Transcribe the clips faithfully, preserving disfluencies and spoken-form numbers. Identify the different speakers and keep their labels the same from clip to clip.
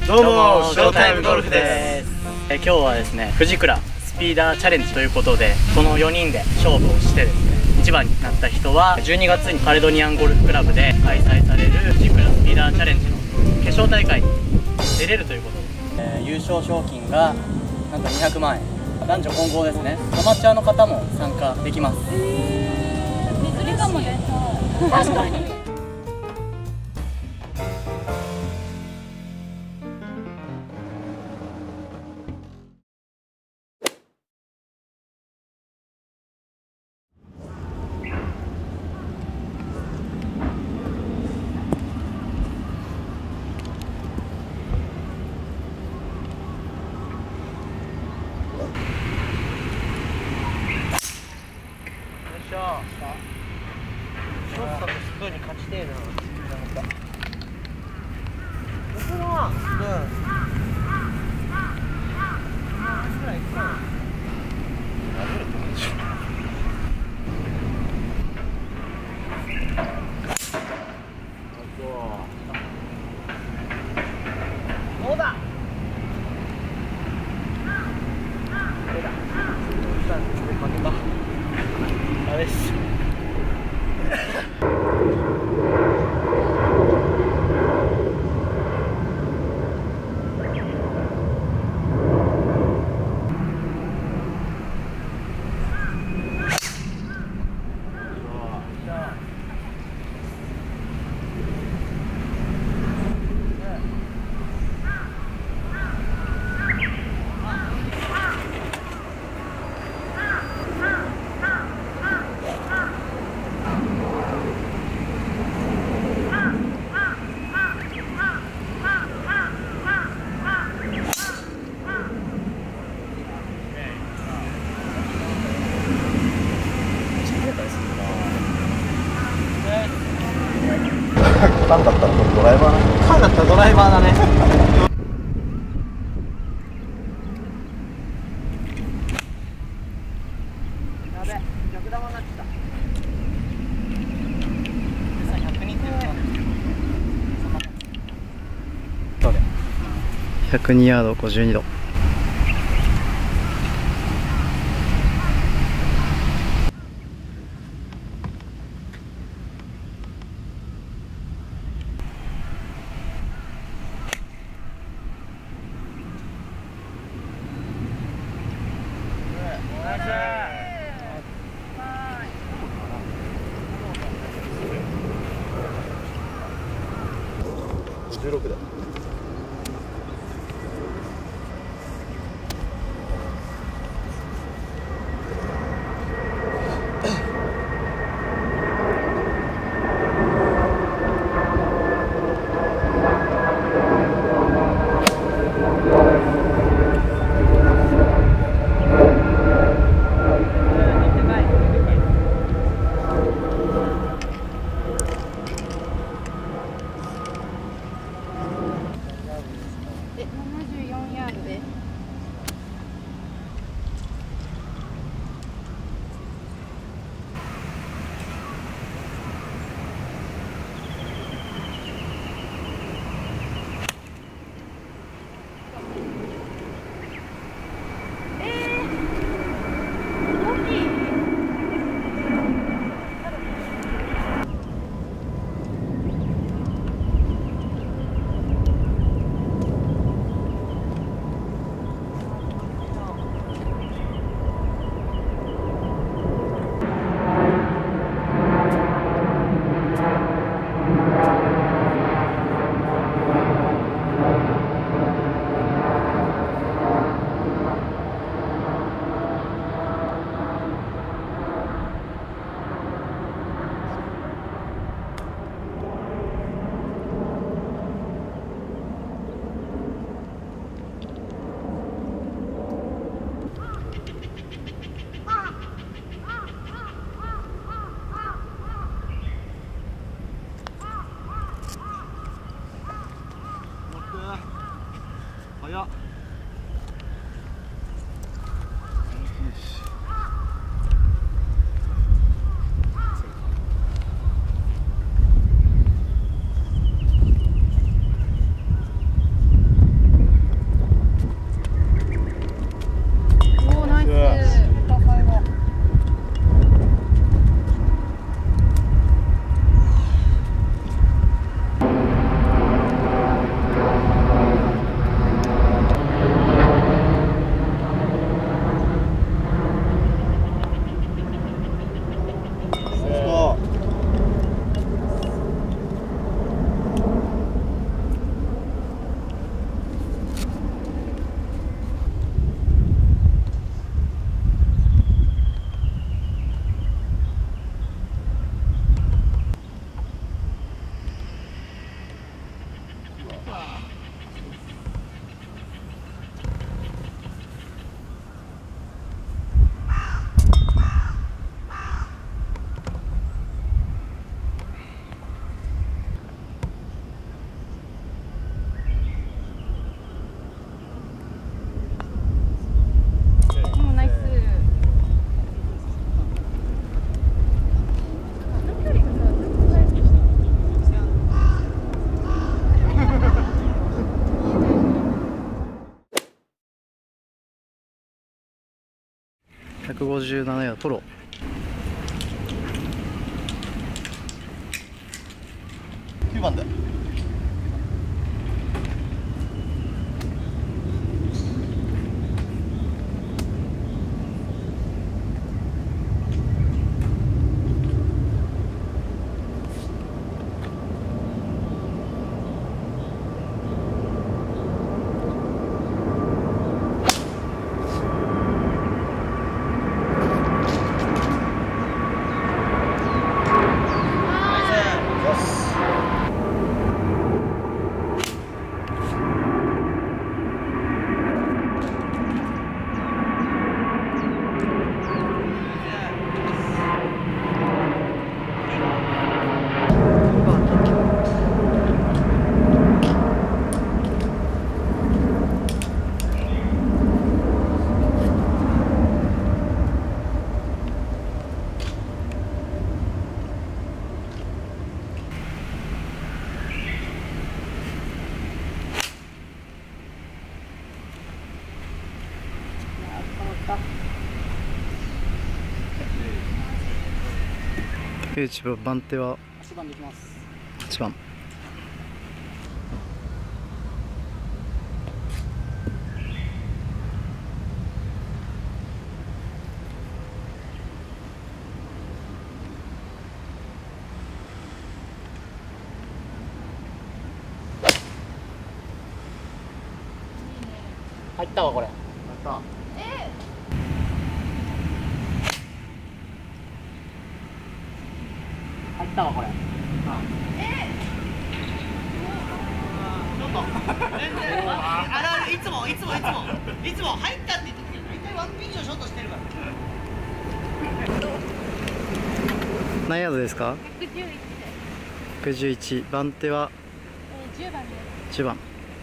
Speaker 1: どうもショータイムゴルフです。
Speaker 2: え今日はですね、富士倉スピーダーチャレンジということで、このよにんで勝負をしてですね、いちばんになった人はじゅうにがつにカレドニアンゴルフクラブで開催される富士倉スピーダーチャレンジの決勝大会に出れるということで、えー、優勝賞金がなんかにひゃくまんえん、男女混合ですね。アマチュアの方も参加できます。
Speaker 3: 水着かもね。確かに。
Speaker 2: ショットとスプーンに勝ちてえな。僕は、うん。ぐらいかな。殴ると思うでしょ。どうだ。これだ。負けた。ダメです。
Speaker 1: 缶だったらこれドライバーな。
Speaker 2: 缶だったらドライバーだね。やべ、逆玉になっちゃった。ひゃくにって言った。ひゃくにヤードごじゅうにど。
Speaker 1: じゅうろくだ。
Speaker 3: で、ななじゅうよんヤードで。
Speaker 2: 早っ。 ひゃくごじゅうななヤードトロ。
Speaker 1: きゅうばんで
Speaker 2: 竹内番手は
Speaker 4: はちばんでいきます。
Speaker 2: はちばん。
Speaker 4: 入ったわこれ。入ったわこれ。
Speaker 5: あれいつもいつもいつもいつも入ったって言ってるけど大体ワンピン以上ショートしてるから。
Speaker 2: 何ヤードですか？
Speaker 3: ひゃくじゅういちで
Speaker 2: ひゃくじゅういち。番手は
Speaker 3: えーじゅうばんです。
Speaker 2: じゅうばん。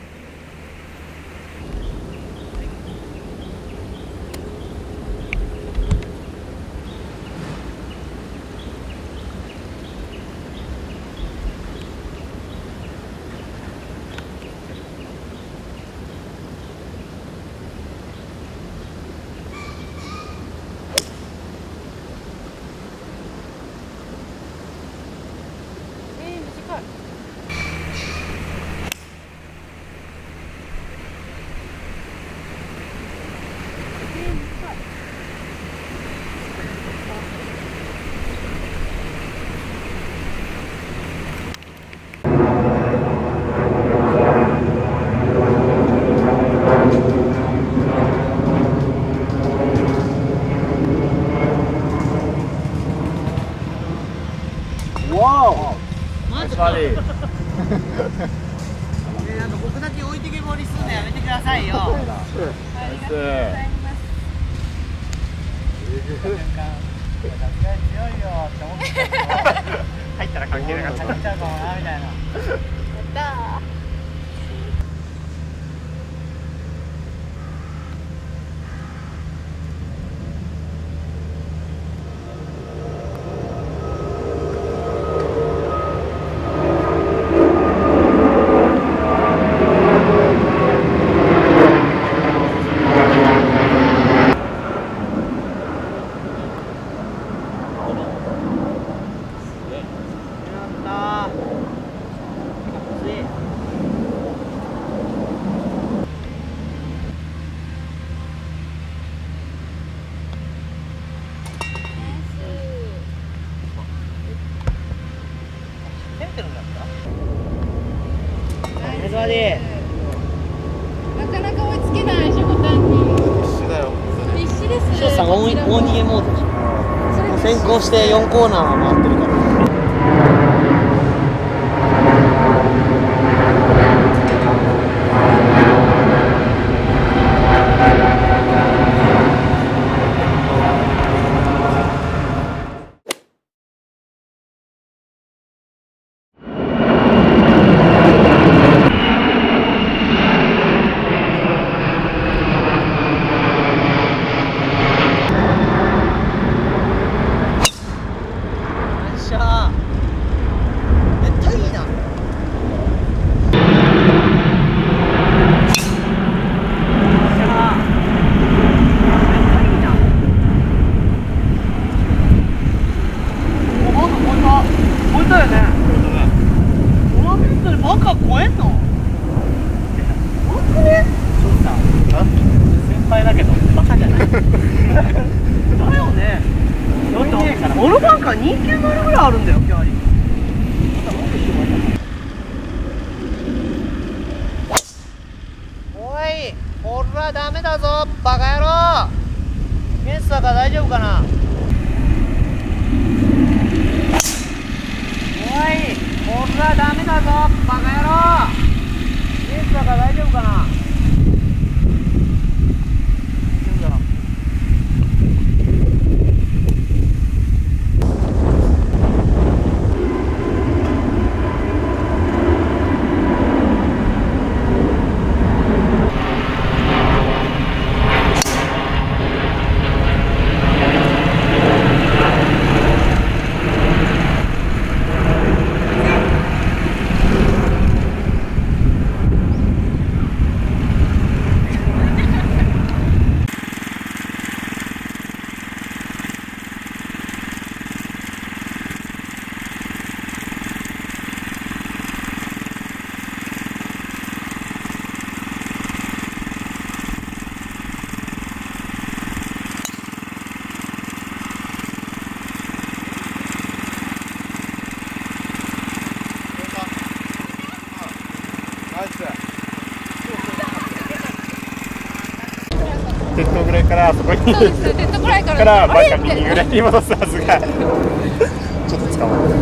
Speaker 3: えー、短い。えー、短い。
Speaker 5: マジか。ねなんか僕だけ置いてけぼりすんのやめてくださいよ。
Speaker 3: ありがとうございます。
Speaker 5: 強いよって思ってた。入ったら関係なかった。入っちゃうかもなみたいな。
Speaker 3: やったー。
Speaker 5: ナイス
Speaker 3: なかなか追いつけないしょこたんに。
Speaker 1: 必死だよ。
Speaker 3: 必死です。
Speaker 5: 翔さん大大逃げモードでしょ。先行してよんコーナーは回ってるから。よっしゃー。 これはダメだぞバカ野郎。ゲンスだから大丈夫かな。おいこれはダメだぞバカ野郎。ゲンスだから大丈夫かな。
Speaker 6: テッドぐらいからあそこに
Speaker 3: そうですテッドぐらいから
Speaker 6: からバ
Speaker 3: あれ
Speaker 6: カ右ぐらいに戻すはずがちょっと捕まる。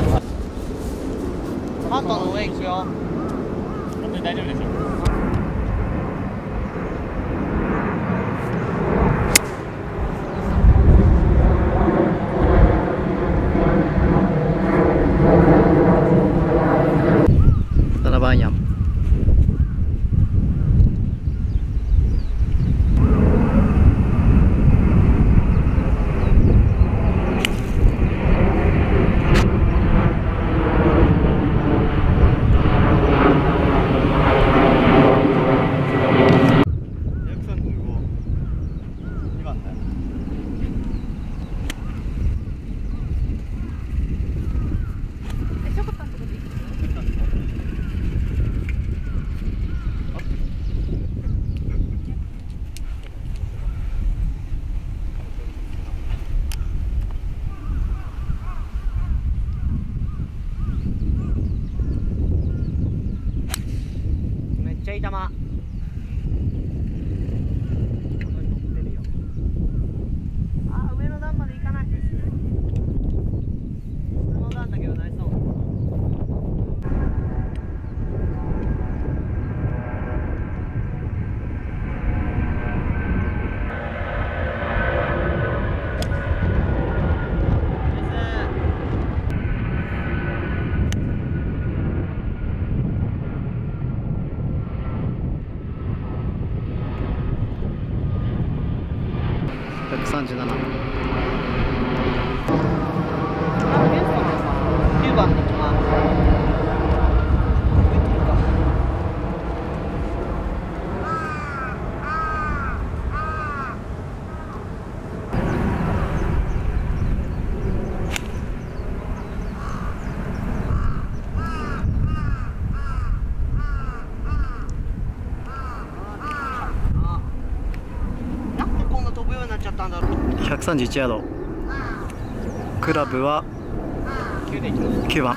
Speaker 5: マントの上行くよ。
Speaker 2: 本当に大丈夫でしょう。ななばんやん。
Speaker 5: めっちゃいい球。あ、上の段まで行かない。下の段だけどナイスオン。
Speaker 2: ひゃくさんじゅうなな。
Speaker 5: きゅうばんで行きます。なんでこんな飛ぶようになっちゃったんだろう。
Speaker 2: ひゃくさんじゅういちヤード。クラブはきゅうばん。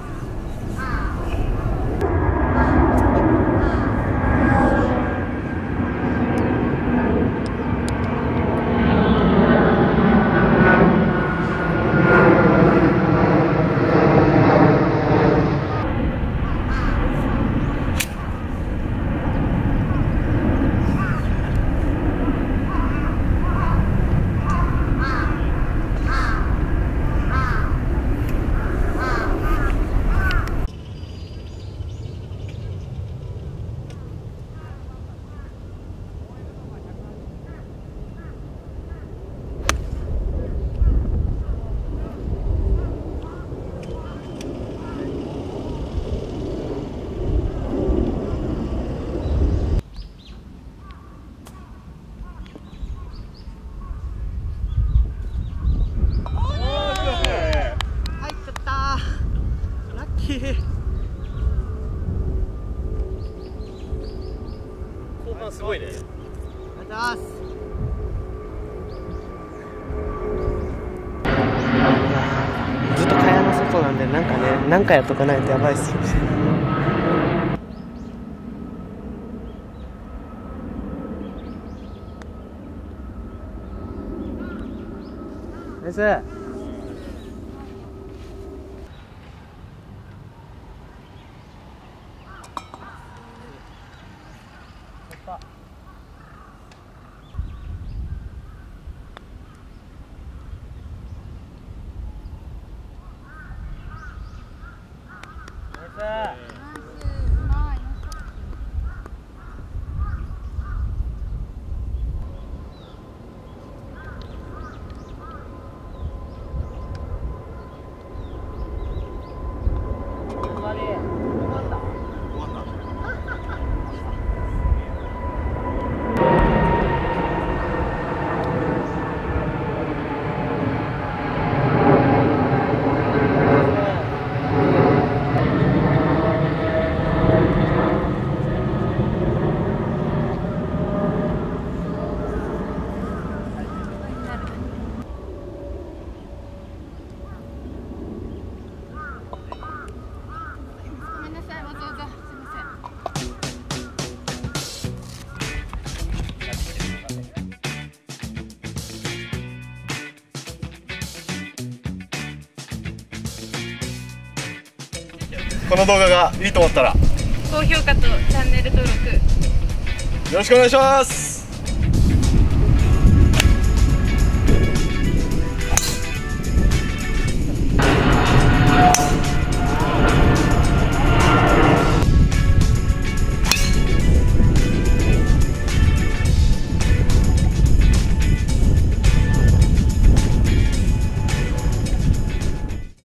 Speaker 1: 後半すごいね。
Speaker 5: ありがとうございます。ずっと蚊帳の外なんで、なんかね、なんかやっとかないとやばいっすよ。
Speaker 2: 先生。
Speaker 6: この動画がいいと思ったら
Speaker 3: 高評価とチャンネル登録
Speaker 6: よろしくお願いします。